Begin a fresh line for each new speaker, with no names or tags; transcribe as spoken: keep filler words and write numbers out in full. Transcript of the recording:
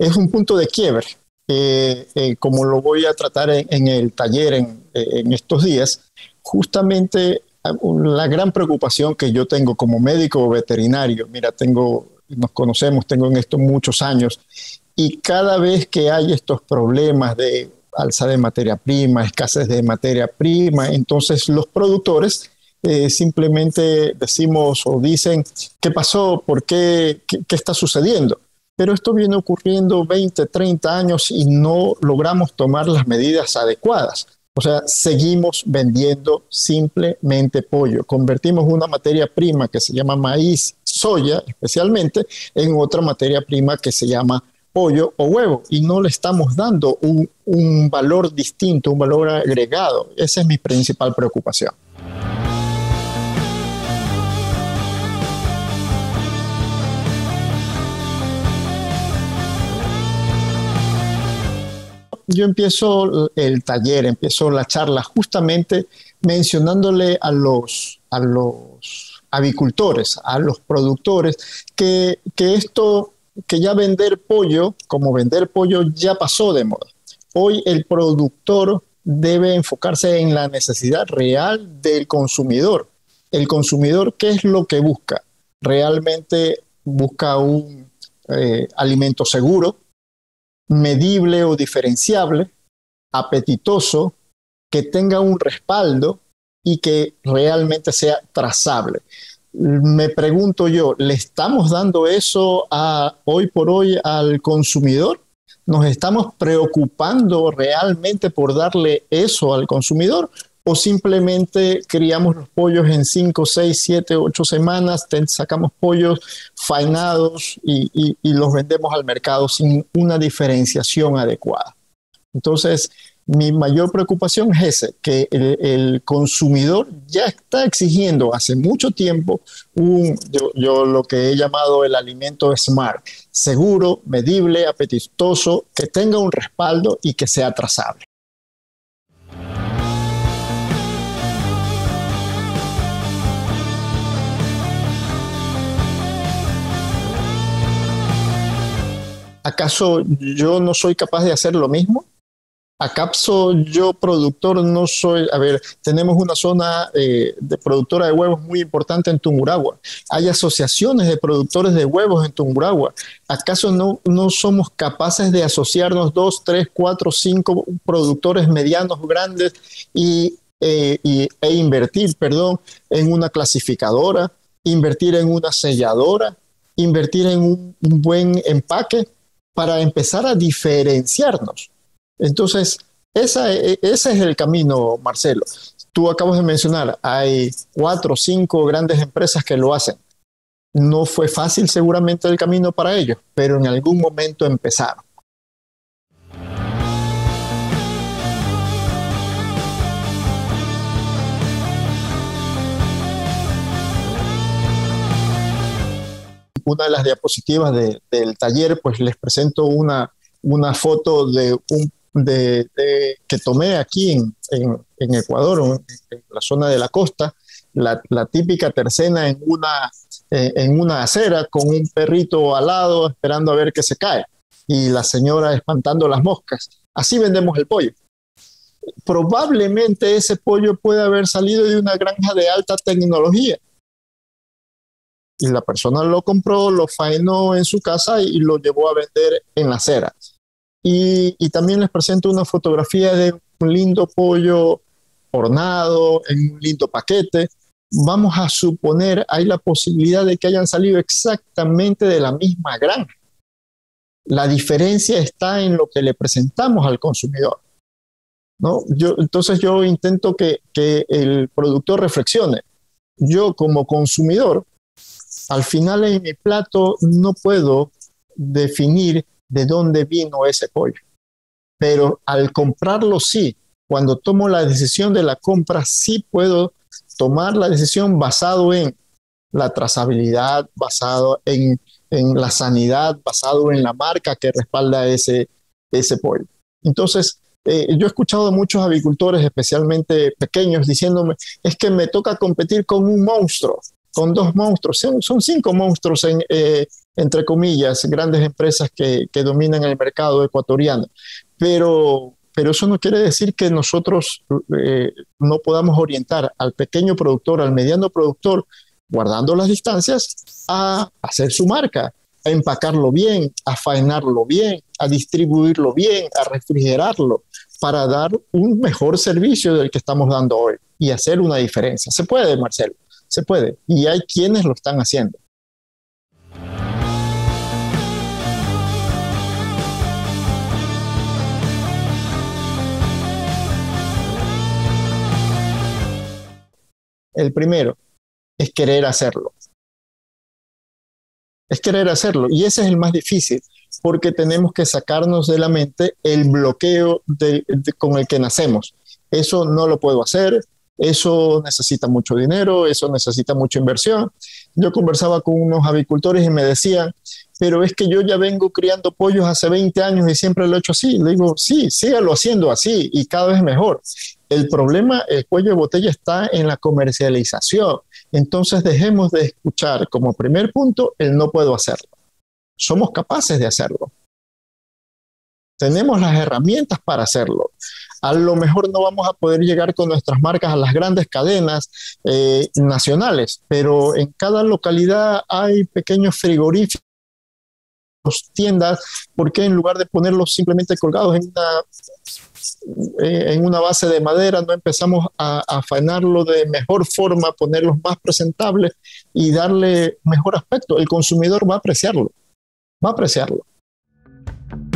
es un punto de quiebre, eh, eh, como lo voy a tratar en, en el taller en, en estos días. Justamente la gran preocupación que yo tengo como médico veterinario, mira, tengo, nos conocemos, tengo en esto muchos años, y cada vez que hay estos problemas de alza de materia prima, escasez de materia prima, entonces los productores eh, simplemente decimos o dicen, ¿qué pasó? ¿Por qué? ¿Qué, qué está sucediendo? Pero esto viene ocurriendo veinte, treinta años y no logramos tomar las medidas adecuadas. O sea, seguimos vendiendo simplemente pollo. Convertimos una materia prima que se llama maíz, soya especialmente, en otra materia prima que se llama pollo o huevo. Y no le estamos dando un, un valor distinto, un valor agregado. Esa es mi principal preocupación. Yo empiezo el taller, empiezo la charla justamente mencionándole a los, a los avicultores, a los productores, que, que esto, que ya vender pollo, como vender pollo ya pasó de moda. Hoy el productor debe enfocarse en la necesidad real del consumidor. El consumidor, ¿qué es lo que busca? Realmente busca un eh, alimento seguro, medible o diferenciable, apetitoso, que tenga un respaldo y que realmente sea trazable. Me pregunto yo, ¿le estamos dando eso a, hoy por hoy al consumidor? ¿Nos estamos preocupando realmente por darle eso al consumidor? ¿O simplemente criamos los pollos en cinco, seis, siete, ocho semanas, sacamos pollos faenados y, y, y los vendemos al mercado sin una diferenciación adecuada? Entonces, mi mayor preocupación es ese, que el, el consumidor ya está exigiendo hace mucho tiempo un, yo, yo lo que he llamado el alimento smart, seguro, medible, apetitoso, que tenga un respaldo y que sea trazable. ¿Acaso yo no soy capaz de hacer lo mismo? ¿Acaso yo, productor, no soy? A ver, tenemos una zona eh, de productora de huevos muy importante en Tungurahua. Hay asociaciones de productores de huevos en Tungurahua. ¿Acaso no, no somos capaces de asociarnos dos, tres, cuatro, cinco productores medianos, grandes y, eh, y, e invertir, perdón, en una clasificadora, invertir en una selladora, invertir en un, un buen empaque para empezar a diferenciarnos? Entonces, esa, ese es el camino, Marcelo. Tú acabas de mencionar, hay cuatro o cinco grandes empresas que lo hacen. No fue fácil seguramente el camino para ellos, pero en algún momento empezaron. Una de las diapositivas de, del taller, pues les presento una, una foto de un, de, de, que tomé aquí en, en, en Ecuador, en, en la zona de la costa, la, la típica tercena en una, eh, en una acera con un perrito al lado esperando a ver que se cae y la señora espantando las moscas. Así vendemos el pollo. Probablemente ese pollo puede haber salido de una granja de alta tecnología. Y la persona lo compró, lo faenó en su casa y lo llevó a vender en la acera. Y, y también les presento una fotografía de un lindo pollo hornado, en un lindo paquete. Vamos a suponer, hay la posibilidad de que hayan salido exactamente de la misma granja. La diferencia está en lo que le presentamos al consumidor, ¿no? Yo, entonces yo intento que, que el productor reflexione. Yo como consumidor, al final en mi plato no puedo definir de dónde vino ese pollo, pero al comprarlo sí, cuando tomo la decisión de la compra sí puedo tomar la decisión basado en la trazabilidad, basado en, en la sanidad, basado en la marca que respalda ese, ese pollo. Entonces, eh, yo he escuchado a muchos avicultores, especialmente pequeños, diciéndome, es que me toca competir con un monstruo, con dos monstruos, son, son cinco monstruos en, eh, entre comillas, grandes empresas que, que dominan el mercado ecuatoriano. Pero, pero eso no quiere decir que nosotros eh, no podamos orientar al pequeño productor, al mediano productor, guardando las distancias, a hacer su marca, a empacarlo bien, a faenarlo bien, a distribuirlo bien, a refrigerarlo, para dar un mejor servicio del que estamos dando hoy y hacer una diferencia. Se puede, Marcelo, se puede. Y hay quienes lo están haciendo. El primero es querer hacerlo. Es querer hacerlo. Y ese es el más difícil, porque tenemos que sacarnos de la mente el bloqueo de, de, con el que nacemos. Eso no lo puedo hacer, eso necesita mucho dinero, eso necesita mucha inversión. Yo conversaba con unos avicultores y me decían, pero es que yo ya vengo criando pollos hace veinte años y siempre lo he hecho así. Le digo, sí, sígalo haciendo así y cada vez mejor. El problema, el cuello de botella está en la comercialización. Entonces dejemos de escuchar como primer punto el no puedo hacerlo. Somos capaces de hacerlo. Tenemos las herramientas para hacerlo. A lo mejor no vamos a poder llegar con nuestras marcas a las grandes cadenas eh, nacionales, pero en cada localidad hay pequeños frigoríficos, tiendas. ¿Por qué en lugar de ponerlos simplemente colgados en una, eh, en una base de madera, no empezamos a, a afanarlo de mejor forma, ponerlos más presentables y darle mejor aspecto? El consumidor va a apreciarlo, va a apreciarlo.